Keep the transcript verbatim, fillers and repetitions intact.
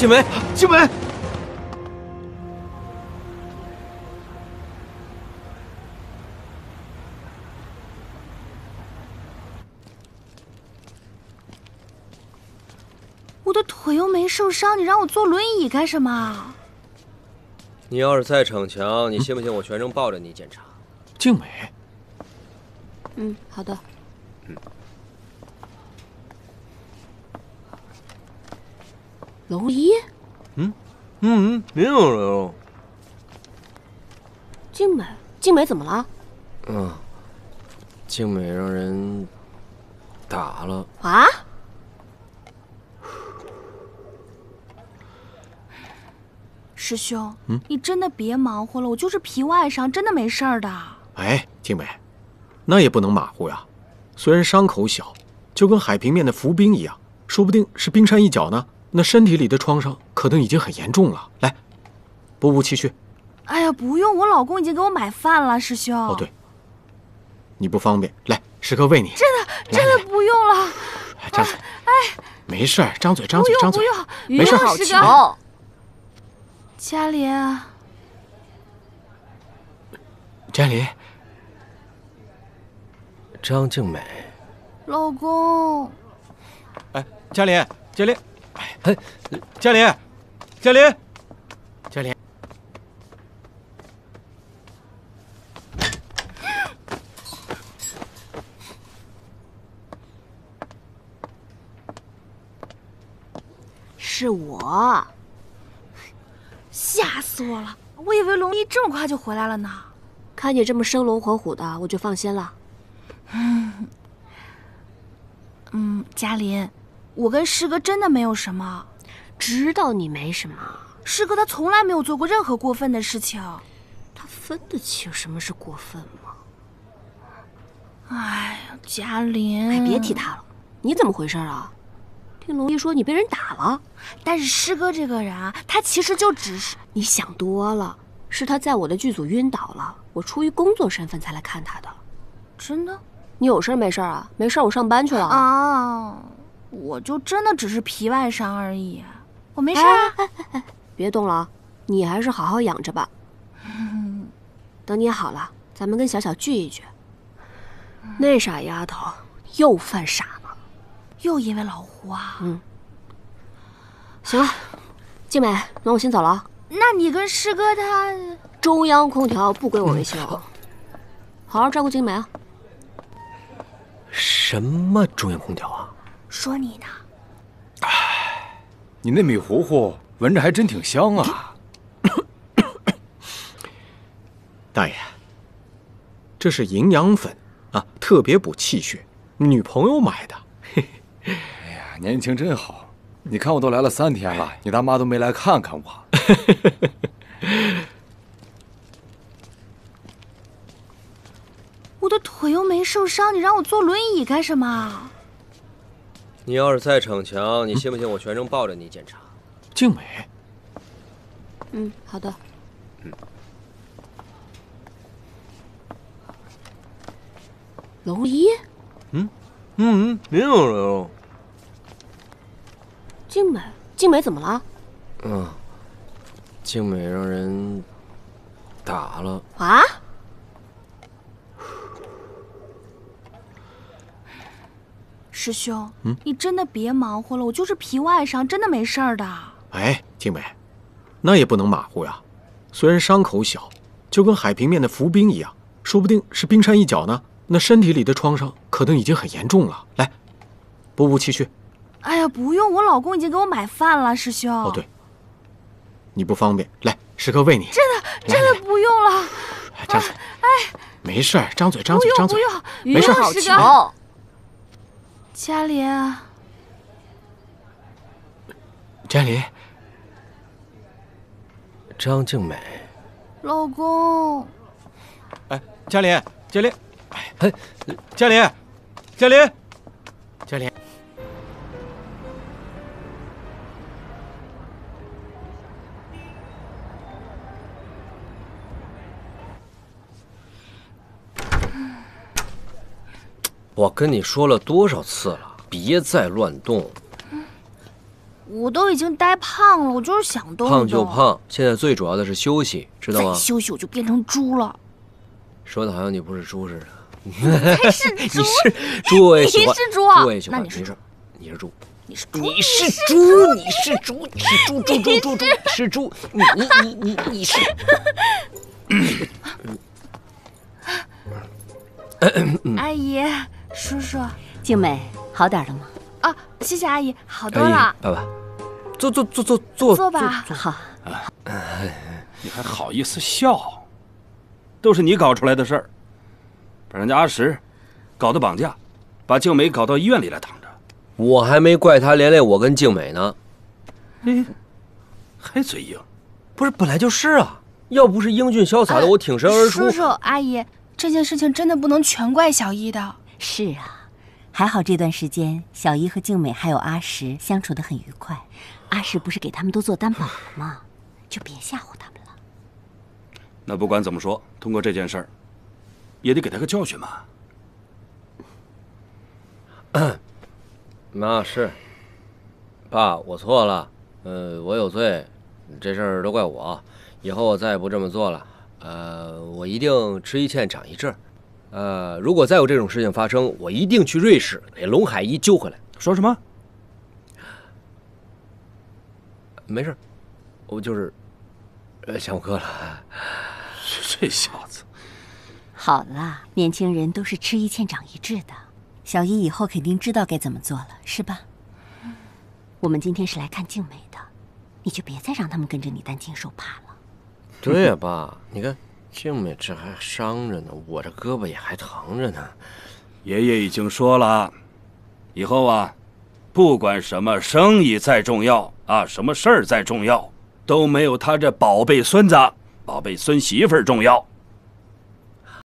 静美， 静美， 我的腿又没受伤，你让我坐轮椅干什么？ 你要是再逞强，你信不信我全程抱着你检查？ 静美， 嗯，好的。 嗯。 龙一？ 嗯嗯嗯，没有了。 静美，静美怎么了？ 嗯，静美让人打了。 啊？ 师兄， 嗯， 你真的别忙活了，我就是皮外伤，真的没事儿的。 哎，静美，那也不能马虎呀。虽然伤口小，就跟海平面的浮冰一样，说不定是冰山一角呢。那身体里的创伤可能已经很严重了。来，补补气血。 哎呀，不用，我老公已经给我买饭了，师兄。 哦，对，你不方便，来，师哥喂你。 真的，真的不用了。 哎，张嘴。 哎， 没事儿，张嘴，张嘴，张嘴。 不用，不用， 没事。 好巧。 嘉玲， 嘉玲， 张静美， 老公。 哎，嘉玲，嘉玲，哎，哎，嘉玲，嘉玲，嘉玲。 是我。 吓死我了！我以为龙一这么快就回来了呢。 看你这么生龙活虎的，我就放心了。 嗯，嗯，嘉林，我跟师哥真的没有什么。 知道你没什么。 师哥他从来没有做过任何过分的事情。 他分得清什么是过分吗？ 哎呀，嘉林， 哎，别提他了。你怎么回事啊？听龙一说你被人打了。 但是师哥这个人啊，他其实就只是…… 你想多了，是他在我的剧组晕倒了，我出于工作身份才来看他的。 真的？ 你有事没事啊？没事，我上班去了啊。我就真的只是皮外伤而已，我没事啊。 哎哎哎，别动了，你还是好好养着吧。 嗯， 等你好了，咱们跟小小聚一聚。那傻丫头又犯傻了， 又因为老胡啊。 嗯。行了，静美，那我先走了。 那你跟师哥他…… 中央空调不归我维修，好好照顾静美啊。 什么中央空调啊？ 说你呢。 哎，你那米糊糊闻着还真挺香啊。 大爷，这是营养粉啊，特别补气血，女朋友买的。 哎呀，年轻真好。你看我都来了三天了，你大妈都没来看看我。 我的腿又没受伤，你让我坐轮椅干什么？ 你要是再逞强，你信不信我全程抱着你检查？ 静美。 嗯，好的。 嗯。 龙一？ 嗯嗯嗯，没有了。 静美，静美怎么了？ 嗯，静美让人打了。 啊？ 师兄， 嗯， 你真的别忙活了，我就是皮外伤，真的没事儿的。 哎，静美，那也不能马虎呀。虽然伤口小，就跟海平面的浮冰一样，说不定是冰山一角呢。那身体里的创伤可能已经很严重了。来，补补气血。 哎呀，不用，我老公已经给我买饭了，师兄。 哦，对，你不方便，来，师哥喂你。 真的，真的不用了。 哎，张嘴。 哎， 没事儿，张嘴，张嘴，张嘴。 不用，不用，没事。 好巧。 嘉林， 嘉玲， 张静美， 老公。 哎，嘉玲，嘉玲，哎哎，嘉玲，嘉玲，嘉玲。 我跟你说了多少次了，别再乱动。 我都已经呆胖了，我就是想动动。 胖就胖，现在最主要的是休息，知道吗？ 再休息我就变成猪了。 说的好像你不是猪似的。 才是猪， 你是猪，我也喜欢。 你是猪啊？ 猪我也喜欢。 那你是猪？ 你是猪。 你是猪？ 你是猪？你是猪？你是猪？猪猪猪猪是猪。你你你你你是。 阿姨，叔叔， 静美，好点了吗？ 啊，谢谢阿姨，好多阿姨了。 爸爸，坐坐坐坐坐坐吧。 好。 你还好意思笑？都是你搞出来的事儿，把人家阿石搞得绑架，把静美搞到医院里来躺着。 我还没怪他连累我跟静美呢。 哎，还嘴硬？ 不是，本来就是啊。要不是英俊潇洒的我挺身而出。 叔叔阿姨，这件事情真的不能全怪小一的。 是啊，还好这段时间小一和静美还有阿石相处得很愉快。阿石不是给他们都做担保了吗？就别吓唬他们了。 那不管怎么说，通过这件事儿，也得给他个教训嘛。 那是，爸，我错了，呃，我有罪，这事儿都怪我，以后我再也不这么做了。呃，我一定吃一堑长一智。呃，如果再有这种事情发生，我一定去瑞士给龙海一揪回来。 说什么？ 没事，我就是，呃，想我哥了。 这小子。 好了，年轻人都是吃一堑长一智的。小一以后肯定知道该怎么做了，是吧？我们今天是来看静美的，你就别再让他们跟着你担惊受怕了。 对呀，爸，你看静美这还伤着呢，我这胳膊也还疼着呢。 爷爷已经说了，以后啊，不管什么生意再重要啊，什么事儿再重要，都没有他这宝贝孙子、宝贝孙媳妇儿重要。